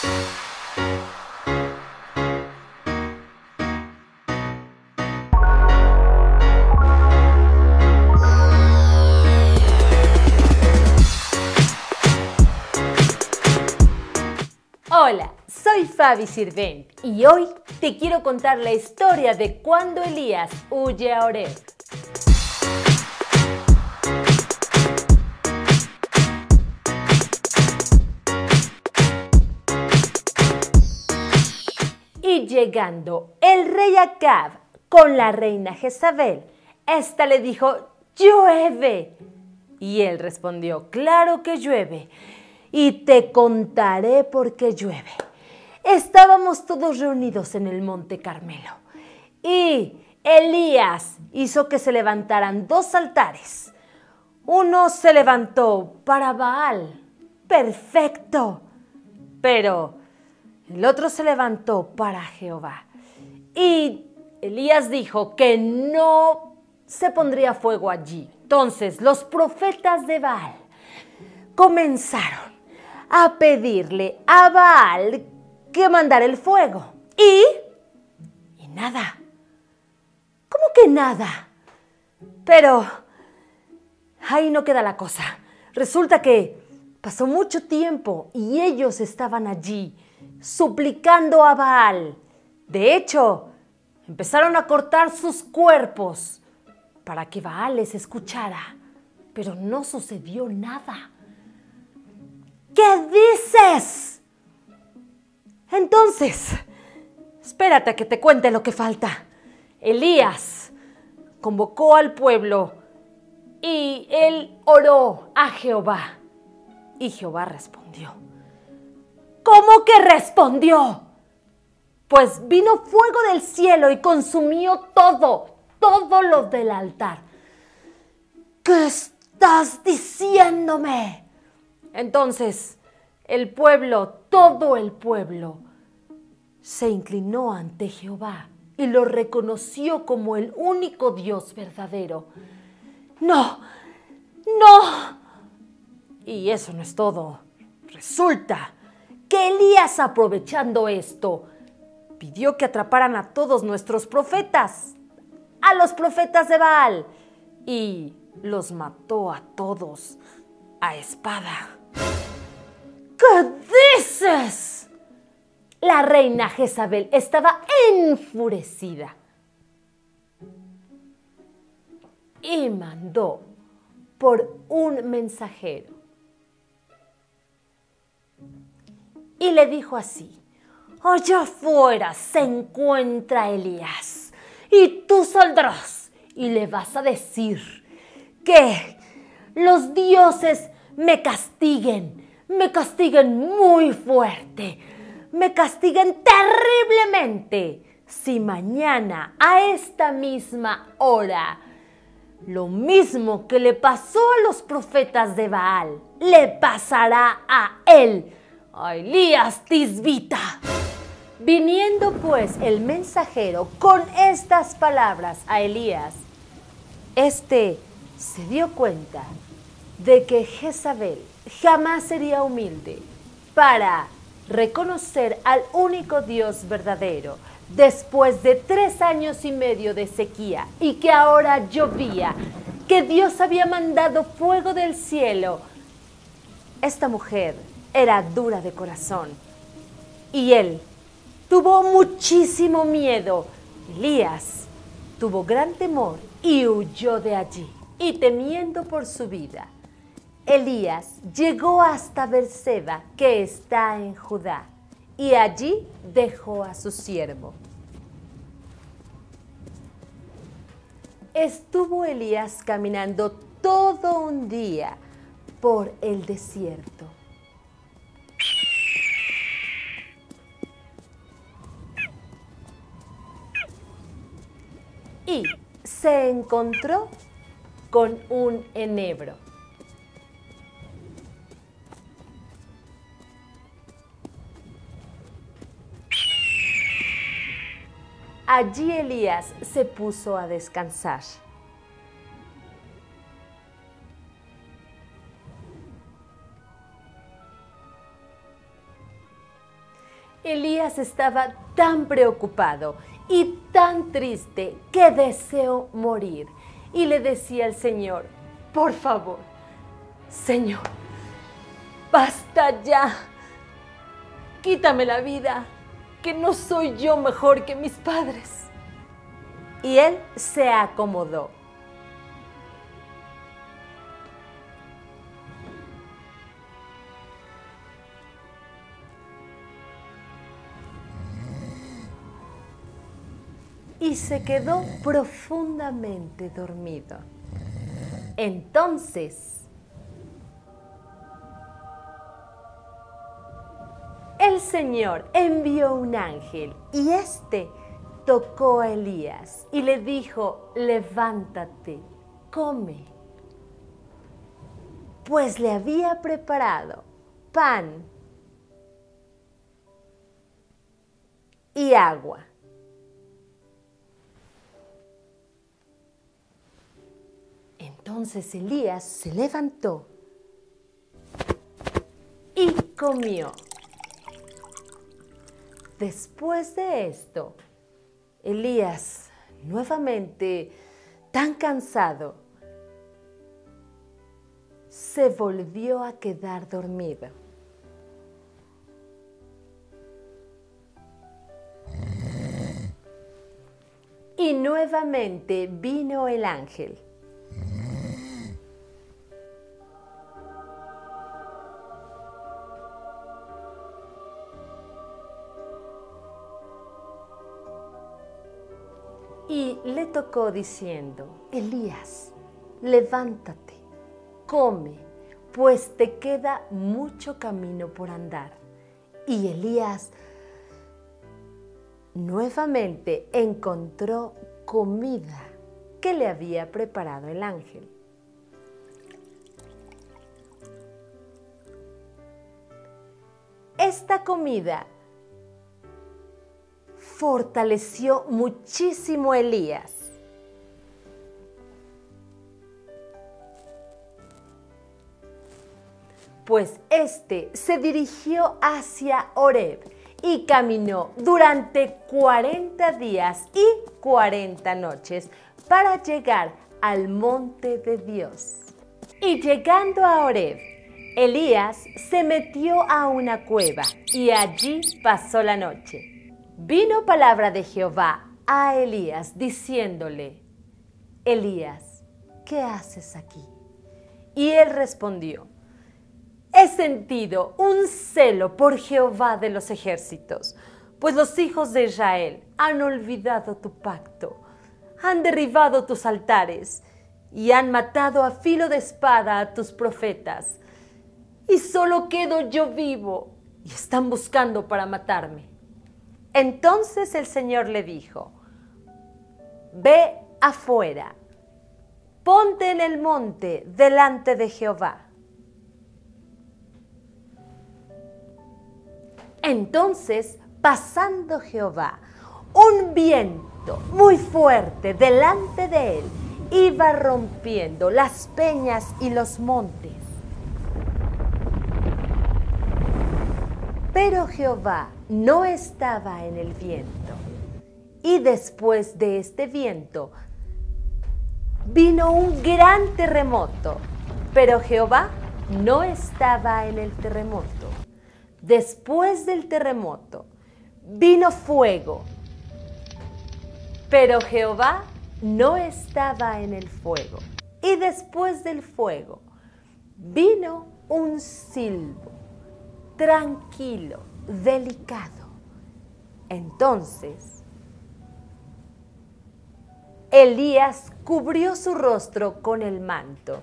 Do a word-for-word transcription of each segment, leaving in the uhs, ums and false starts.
Hola, soy Fabi Sirvent y hoy te quiero contar la historia de cuando Elías huye a Horeb. Y llegando el rey Acab con la reina Jezabel, ésta le dijo: «¡Llueve!». Y él respondió: «Claro que llueve, y te contaré por qué llueve». Estábamos todos reunidos en el monte Carmelo y Elías hizo que se levantaran dos altares. Uno se levantó para Baal, perfecto, pero el otro se levantó para Jehová. Y Elías dijo que no se pondría fuego allí. Entonces los profetas de Baal comenzaron a pedirle a Baal que mandara el fuego. Y, y nada. ¿Cómo que nada? Pero ahí no queda la cosa. Resulta que pasó mucho tiempo y ellos estaban allí suplicando a Baal. De hecho, empezaron a cortar sus cuerpos para que Baal les escuchara. Pero no sucedió nada. ¿Qué dices? Entonces, espérate a que te cuente lo que falta. Elías convocó al pueblo y él oró a Jehová. Y Jehová respondió. ¿Cómo que respondió? Pues vino fuego del cielo y consumió todo, todo lo del altar. ¿Qué estás diciéndome? Entonces, el pueblo, todo el pueblo, se inclinó ante Jehová y lo reconoció como el único Dios verdadero. ¡No! ¡No! Y eso no es todo. Resulta que Elías, aprovechando esto, pidió que atraparan a todos nuestros profetas, a los profetas de Baal, y los mató a todos a espada. ¿Qué dices? La reina Jezabel estaba enfurecida y mandó por un mensajero y le dijo así: «Allá afuera se encuentra Elías y tú saldrás y le vas a decir que los dioses me castiguen, me castiguen muy fuerte, me castiguen terriblemente si mañana a esta misma hora lo mismo que le pasó a los profetas de Baal le pasará a él, a Elías Tisbita». Viniendo pues el mensajero con estas palabras a Elías, este se dio cuenta de que Jezabel jamás sería humilde para reconocer al único Dios verdadero después de tres años y medio de sequía y que ahora llovía, que Dios había mandado fuego del cielo. Esta mujer era dura de corazón y él tuvo muchísimo miedo. Elías tuvo gran temor y huyó de allí. Y temiendo por su vida, Elías llegó hasta Berseba, que está en Judá, y allí dejó a su siervo. Estuvo Elías caminando todo un día por el desierto. Y se encontró con un enebro. Allí Elías se puso a descansar. Elías estaba tan preocupado y tan triste que deseó morir. Y le decía al Señor: por favor, Señor, basta ya. Quítame la vida, que no soy yo mejor que mis padres. Y él se acomodó. Y se quedó profundamente dormido. Entonces, el Señor envió un ángel y éste tocó a Elías y le dijo: levántate, come. Pues le había preparado pan y agua. Entonces Elías se levantó y comió. Después de esto, Elías, nuevamente tan cansado, se volvió a quedar dormido. Y nuevamente vino el ángel. Y le tocó diciendo: Elías, levántate, come, pues te queda mucho camino por andar. Y Elías nuevamente encontró comida que le había preparado el ángel. Esta comida fortaleció muchísimo a Elías. Pues éste se dirigió hacia Horeb y caminó durante cuarenta días y cuarenta noches para llegar al monte de Dios. Y llegando a Horeb, Elías se metió a una cueva y allí pasó la noche. Vino palabra de Jehová a Elías diciéndole: Elías, ¿qué haces aquí? Y él respondió: he sentido un celo por Jehová de los ejércitos, pues los hijos de Israel han olvidado tu pacto, han derribado tus altares y han matado a filo de espada a tus profetas. Y solo quedo yo vivo y están buscando para matarme. Entonces el Señor le dijo: ve afuera, ponte en el monte delante de Jehová. Entonces, pasando Jehová, un viento muy fuerte delante de él iba rompiendo las peñas y los montes. Pero Jehová no estaba en el viento. Y después de este viento vino un gran terremoto. Pero Jehová no estaba en el terremoto. Después del terremoto vino fuego. Pero Jehová no estaba en el fuego. Y después del fuego vino un silbo. Tranquilo, delicado. Entonces, Elías cubrió su rostro con el manto.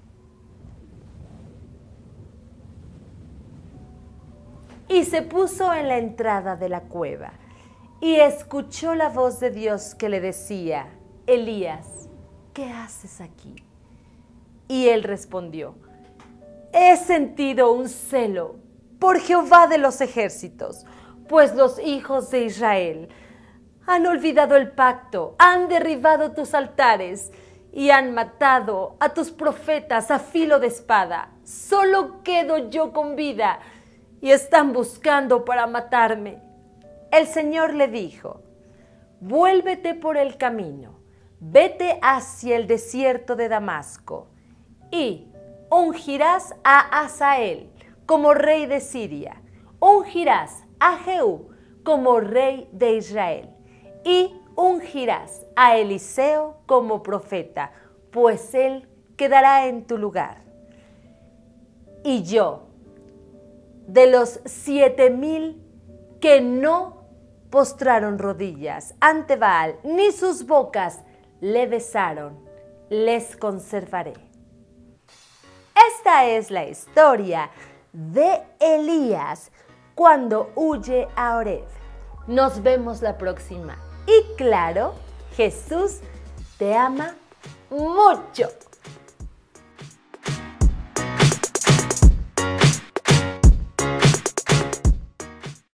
Y se puso en la entrada de la cueva y escuchó la voz de Dios que le decía: Elías, ¿qué haces aquí? Y él respondió: he sentido un celo por Jehová de los ejércitos, pues los hijos de Israel han olvidado el pacto, han derribado tus altares y han matado a tus profetas a filo de espada. Solo quedo yo con vida y están buscando para matarme. el Señor le dijo: vuélvete por el camino, vete hacia el desierto de Damasco, y ungirás a Hazael como rey de Siria, ungirás a Jehú como rey de Israel, y ungirás a Eliseo como profeta, pues él quedará en tu lugar. Y yo, de los siete mil que no postraron rodillas ante Baal, ni sus bocas le besaron, les conservaré. Esta es la historia de Elías cuando huye a Horeb. Nos vemos la próxima. Y claro, Jesús te ama mucho.